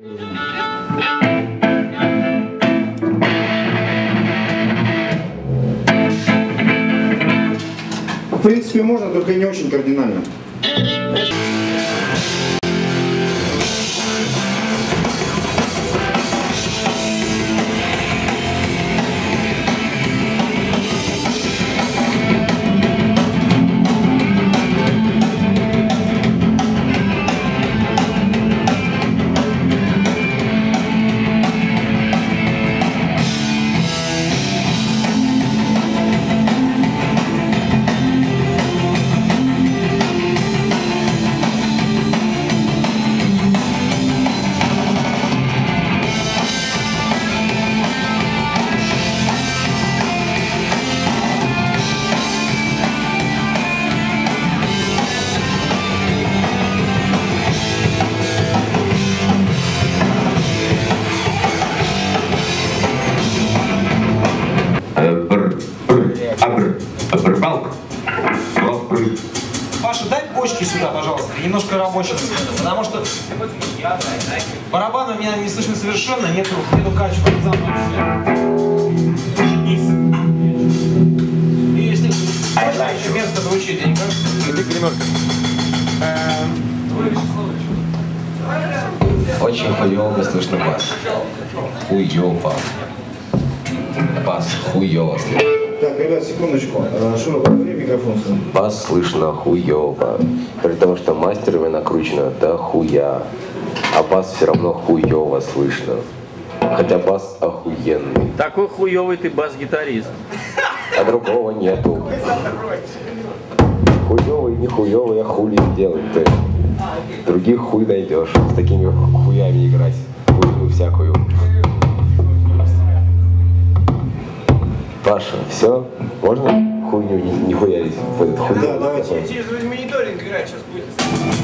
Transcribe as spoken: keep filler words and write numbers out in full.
В принципе, можно, только не очень кардинально. Паша, дай почки сюда, пожалуйста, немножко рабочего, потому что барабан у меня не слышно совершенно, нету, нету качества. И если еще место звучит, я не кажется. Иди гримерка. Очень хуёво слышно бас. Хуёво. Бас хуёво слышно. Так, ребят, секундочку. Шура, говори микрофон сам. Бас слышно хуёво. При том, что мастерами накручено до хуя. А бас все равно хуёво слышно. Хотя бас охуенный. Такой хуёвый ты бас-гитарист. А другого нету. Хуёвый, не хуёвый, а хули делать-то. Других хуй найдешь. С такими хуями играть. Хуйню всякую. Паша, все? Можно хуйню не, не хуярить в этот хуй? Да, давайте. Через мониторинг играть сейчас будет.